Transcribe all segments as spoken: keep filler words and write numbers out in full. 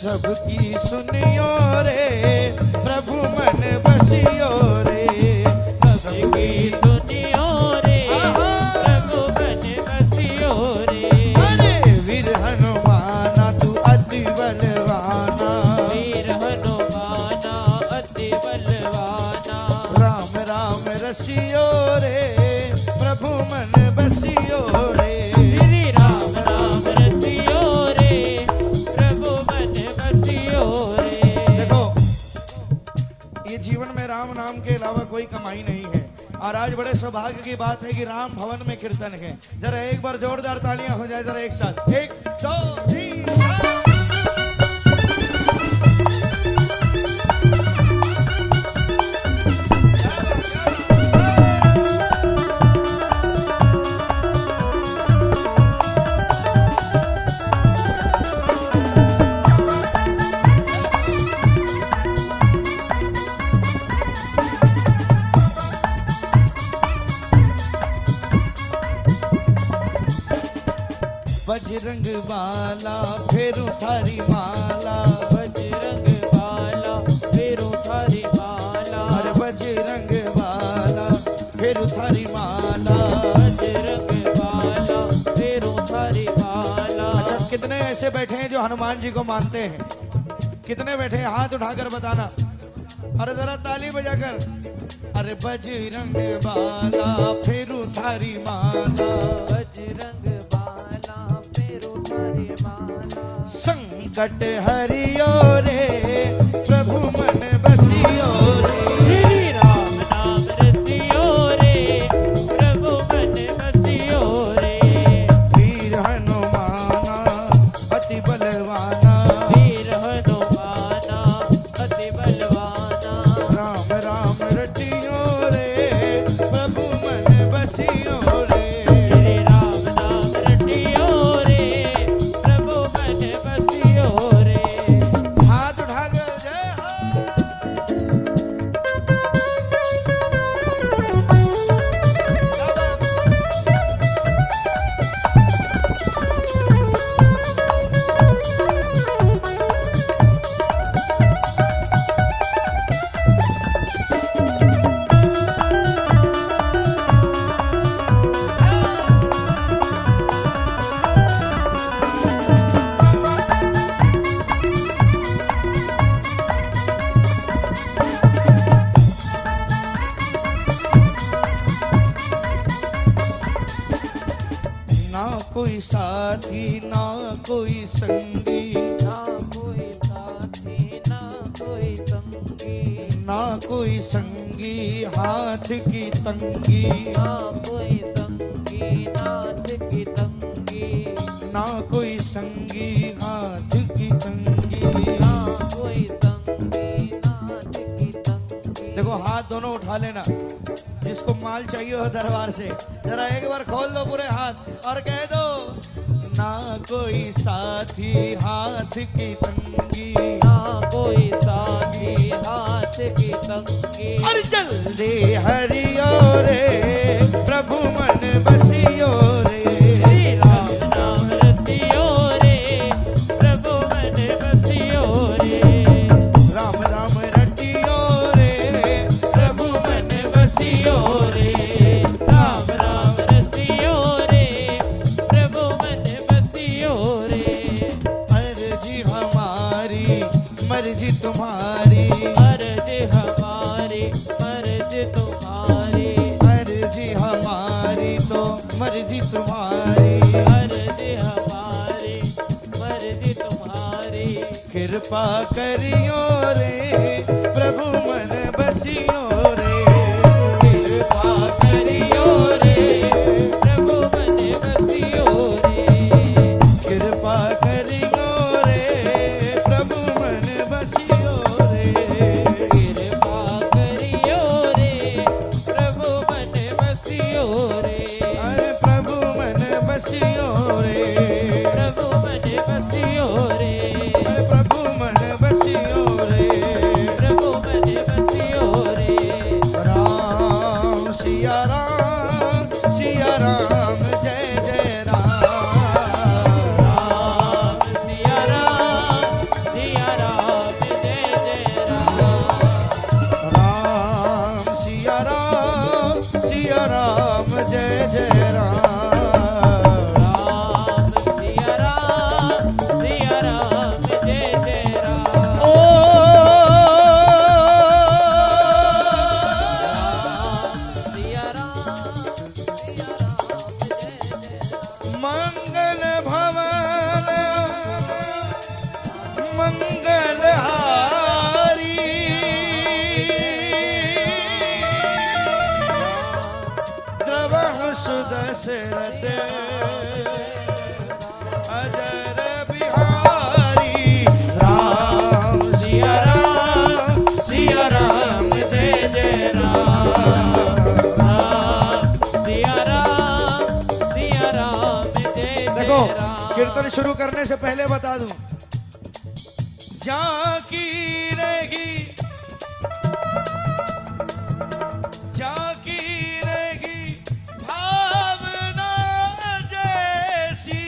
सबकी सुनियो रे, प्रभु मन बसियो रे, सबकी सुनियो रे, प्रभु मन बसियो रे। अरे वीर हनुमाना तू अति बलवाना, वीर हनुमाना अति बलवाना, राम राम रसियो रे, प्रभु मन बसियो रे, श्री राम राम रसियो रे, प्रभु मन बसियो रे। देखो ये जीवन में राम नाम के अलावा कोई कमाई नहीं है, और आज बड़े सौभाग्य की बात है कि राम भवन में कीर्तन है। जरा एक बार जोरदार तालियां हो जाए जरा एक साथ, एक दो तीन चार। बजरंग बाला फेरू थारी माला, बजरंग बाला फेरू थारी माला, अरे बजरंग बाला फेरू थारी माला, बजरंग बाला फेरू थारी माला। अच्छा कितने ऐसे बैठे हैं जो हनुमान जी को मानते हैं? कितने बैठे हैं हाथ उठाकर बताना। अरे जरा ताली बजाकर। अरे बजरंग बाला फेरू थारी माला, बजरंग बाला फेरू थारी माला, संकट हरियो रे, प्रभु मन बसियो रे, श्री राम नाम रसियो रे, प्रभु मन बसियो रे। वीर हनुमाना अति बलवाना, वीर हनुमाना अति बलवाना, राम राम रटियो रे, प्रभु मन बसियो रे, श्री राम नाम रटियो रे, प्रभु मन बसियो रे। हाथ उठाकर जय हो। ना कोई साथी ना कोई संगी, ना कोई साथी ना कोई संगी, ना कोई संगी हाथ की तंगी, ना कोई संगी नाथ की तंगी, ना कोई संगी हाथ की तंगी। ना कोई संगी नाथ की तंगी। देखो हाथ दोनों उठा लेना, जिसको माल चाहिए हो दरबार से जरा एक बार खोल दो पूरे हाथ और कह दो ना कोई साथी हाथ की तंगी, ना कोई साथी हाथ की तंगी। और जल्दी हरियो रे, प्रभु मन बसियो रे, श्री राम नाम रसियो रे, प्रभु मन बसियो रे, राम राम रटियो रे, प्रभु मन बसियो रे, राम राम रसियो रे, प्रभु मन बसियो रे। अर्जी हमारी मर्जी तुम्हारी, अर्ज हमारी मर्ज तुम्हारी, अर्जी हमारी तो मर्जी तुम्हारी, अर्ज हमारी मर्ज तुम्हारी। कृपा करियो रे, प्रभु मन बसियो रे, कृपा करियो रे, प्रभु मन बसियो रे, कृपा करियो रे, प्रभु मन बसियो रे, कृपा करियो रे, प्रभु मन बसियो रे, अरे प्रभु मन बसियो रे, प्रभु मन बसियो रे, अरे प्रभु मन बसियो रे। देखो राम। कीर्तन शुरू करने से पहले बता दूं, जाकी रहेगी जाकी रहेगी भावना जैसी,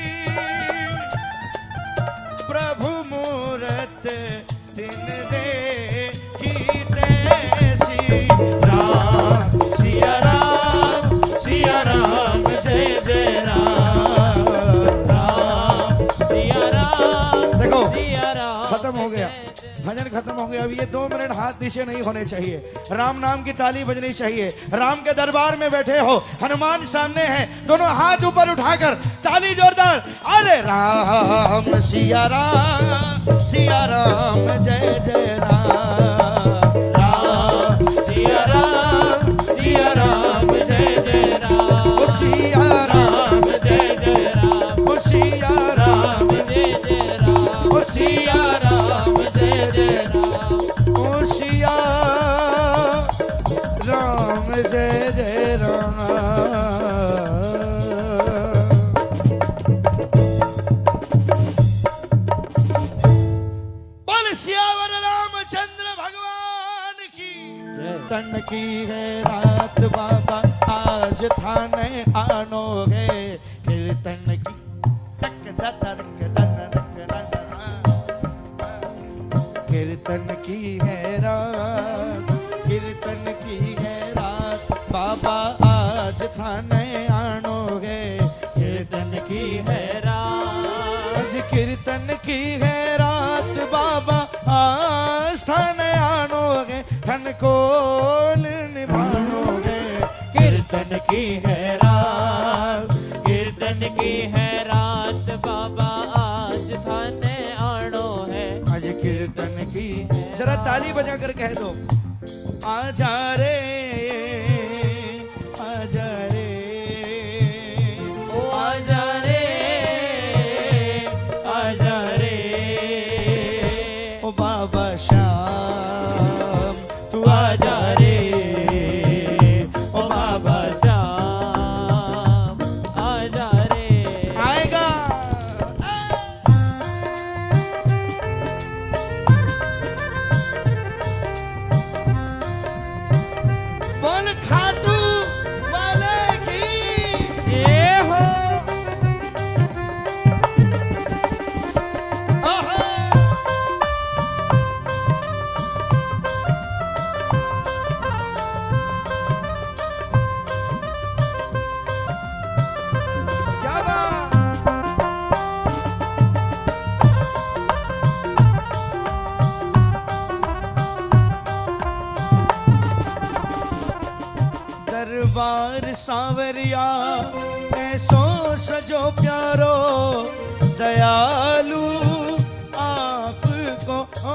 प्रभु मूरत दिन दे की तैसी। राम सिया राम सिया राम जय जय राम राम सिया राम देखो सिया राम खत्म हो गया, भजन खत्म हो गया। अब ये दो मिनट हाथ नीचे नहीं होने चाहिए, राम नाम की ताली बजनी चाहिए। राम के दरबार में बैठे हो, हनुमान सामने हैं, दोनों हाथ ऊपर उठाकर ताली जोरदार। अरे राम सिया राम सिया राम जय जय राम राम सिया राम सिया राम जय जय राम ओ सिया राम जय जय राम ओ सिया राम जय जय राम ओ सिया राम जय जय राम ओ सिया राम जय जय राम। बोल सियावर रामचंद्र भगवान की तन की है रात बाबा आज थाने आनो है कीर्तन की टक दत रक दन रक दन कीर्तन की है रात कीर्तन की है रात बाबा आज थाने आनो है कीर्तन की है रात आज कीर्तन की है रात बाबा आज थाने आनो है धन को निभानोगे कीर्तन की है रात कीर्तन की है रात बाबा आज थाने आनो है। आज कीर्तन की जरा ताली बजा कर कह दो आजा रे आजा रे ओ आजा रे आजा रे ओ बाबा श्याम तू आजा रे ओ बाबा श्याम आजा रे आएगा बोल खाटू वाले की ये हो आहा क्या बात दरबार सांवरिया ऐसो सजो प्यारो दयालु आपको ओ,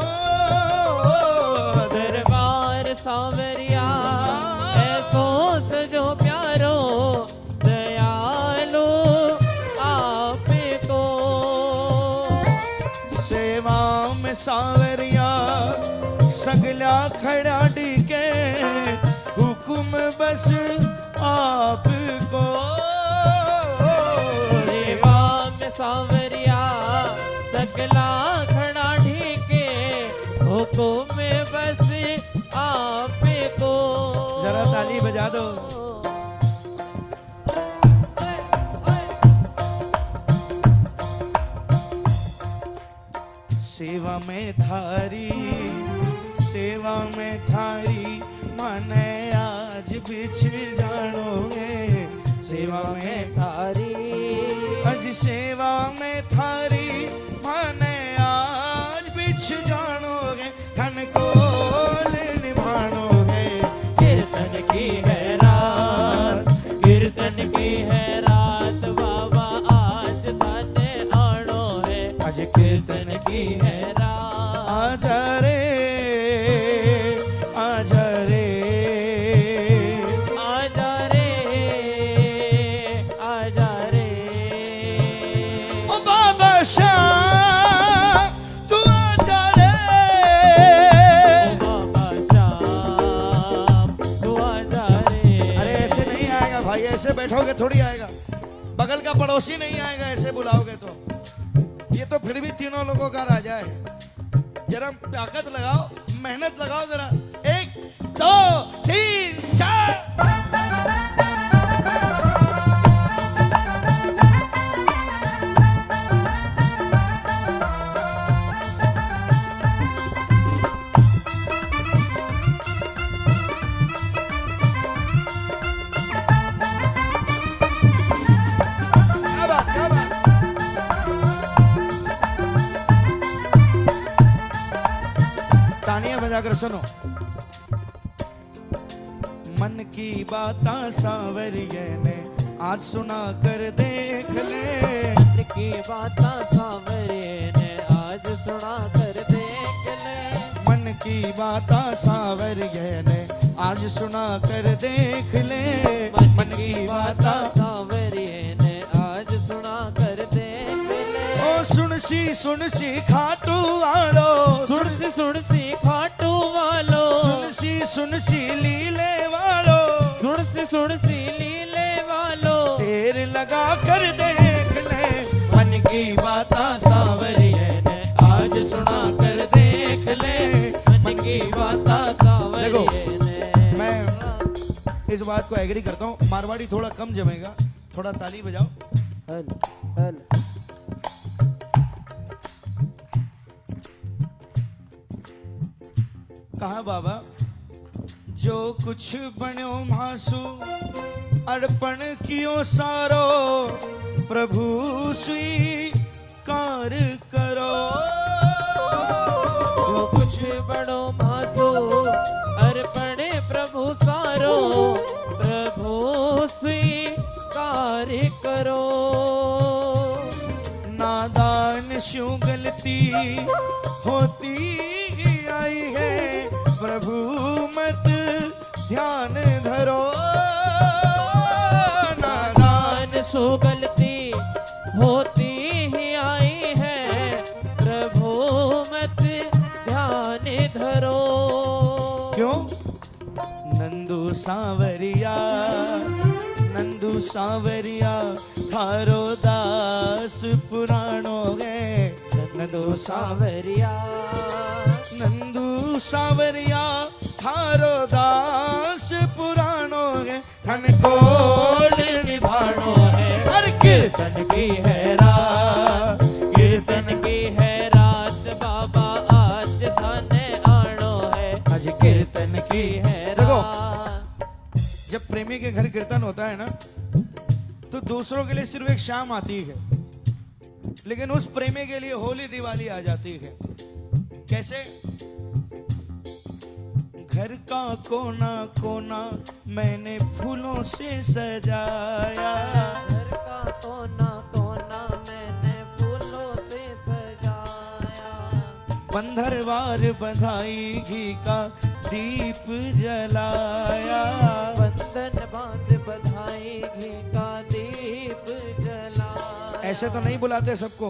दरबार सांवरिया ऐसो सजो प्यारो दयालो आपको सेवा में सांवरिया सगला खड़ा डिके हुकुम बस आपको सेवा में सांवरिया सकला खड़ा ढीके हुकुम में बस आपको जरा ताली बजा दो सेवा में थारी सेवा में थारी माने आज बिछड़ जानोगे सेवा में तारी आज सेवा में थारी माने आज बिछड़ जानोगे धन को निभानोगे कीर्तन की है रात कीर्तन की है रात बाबा आज थाने आनो है। आज कीर्तन की है रात आजा रे आजा रे आजा रे आजा रे ओ बाबा श्याम तू आजा रे ओ बाबा श्याम तू आजा रे। अरे ऐसे नहीं आएगा भाई, ऐसे बैठोगे थोड़ी आएगा। बगल का पड़ोसी नहीं आएगा ऐसे बुलाओगे तो। ये तो फिर भी तीनों लोगों का राजा है। जरा ताकत लगाओ, मेहनत लगाओ जरा। एक दो तीन चार। जाकर सुनो। मन की बातें सावरिये ने आज सुना कर देख ले। मन की बातें सावरिये ने आज सुना कर देख ले। मन की बातें सावरिये ने आज सुना कर देख ले। मन की बातें सावरिये ने आज सुना कर देख ले। ओ सुन सी सुन सी खाटू वालो, सुन सी सुन सी खाटू वालो, सुन सी सुन सी लीले वालो, सुन सी सुन सी लीले वालो, तेर लगा कर देख ले। मन की बातें सावरिये ने आज सुना कर देख ले। मन की बातें सावरिये ने। मैं इस बात को एग्री करता हूँ, मारवाड़ी थोड़ा कम जमेगा, थोड़ा ताली बजाओ। हल हल कहा बाबा जो कुछ बन्यो मासु अर्पण कियो सारो, प्रभु स्वीकार करो। जो कुछ बड़ो मासो अर्पण प्रभु सारो, प्रभु स्वीकार करो। नादान स्यों गलती होती आई है, प्रभु मत ध्यान धरो। नादान सो गलती होती ही आई है, प्रभु मत ध्यान धरो। क्यों? नंदू सांवरिया, नंदू सांवरिया थारो दास पुराणो है। नंदू सांवरिया, नंदू सांवरिया थारो दास पुराणो है। धन कोल निभाणो है, हर कीर्तन की है रात, कीर्तन की है रात बाबा आज थाने आनो है। आज कीर्तन की है देखो, रात। जब प्रेमी के घर कीर्तन होता है ना, तो दूसरों के लिए सिर्फ एक शाम आती है, लेकिन उस प्रेमी के लिए होली दिवाली आ जाती है। कैसे? घर का कोना कोना मैंने फूलों से सजाया, घर का कोना कोना मैंने फूलों से सजाया। बंधरवार बधाई घी का दीप जलाया, बंधन बांध बधाई घी का दीप जलाया। ऐसे तो नहीं बुलाते सबको।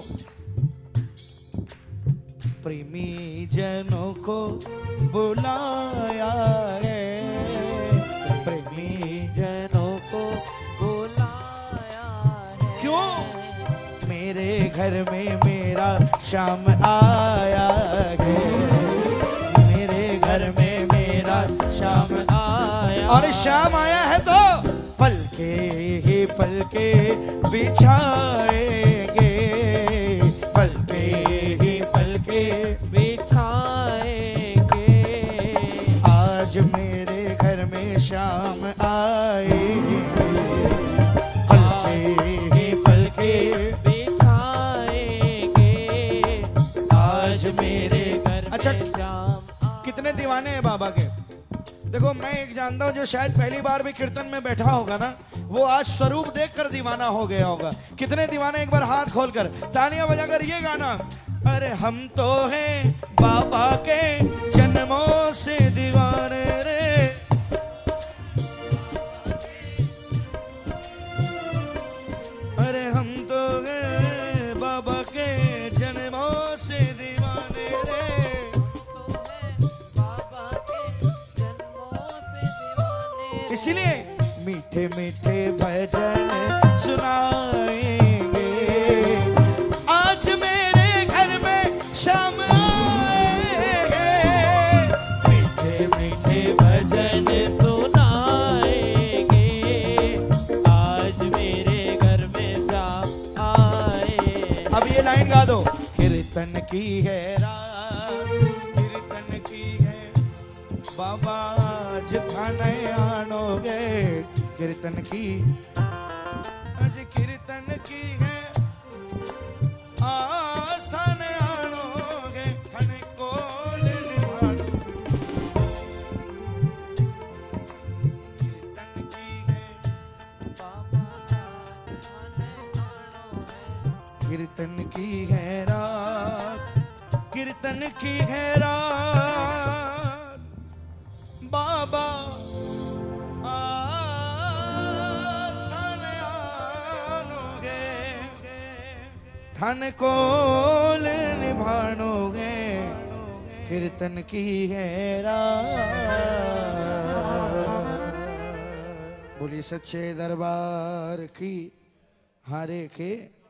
प्रेमी जनों को बुलाया है, प्रेमी जनों को बुलाया है। क्यों? मेरे घर में मेरा श्याम आया है, मेरे घर में मेरा श्याम आया। और श्याम आया है तो पलके ही पलके बिछाएंगे, पलके ही पलके बिछाएंगे। आज मेरे घर में श्याम आए, पलके ही पलके बिछाएंगे। आज मेरे घर अच्छा, में शाम। कितने दीवाने हैं बाबा के? देखो, मैं एक जानता हूँ जो शायद पहली बार भी कीर्तन में बैठा होगा ना, वो आज स्वरूप देखकर दीवाना हो गया होगा। कितने दीवाने? एक बार हाथ खोलकर तालियां बजाकर ये गाना। अरे हम तो हैं बाबा के जन्मों से दीवाने रे, अरे हम तो हैं बाबा के जन्मों से दीवाने रे। इसीलिए मीठे मीठे भजन सुनाए की है रात, कीर्तन की है बाबा आज खाने आणोगे, कीर्तन की आज कीर्तन की है आस्थान आणोगे, खने कोल निभानो। कीर्तन की है बाबा खाने आणोगे, कीर्तन की है रात, कीर्तन की है रात बाबा आसन आणोगे, थन कोल निभानोगे, कीर्तन की है रात। बोलिए सच्चे दरबार की हारे के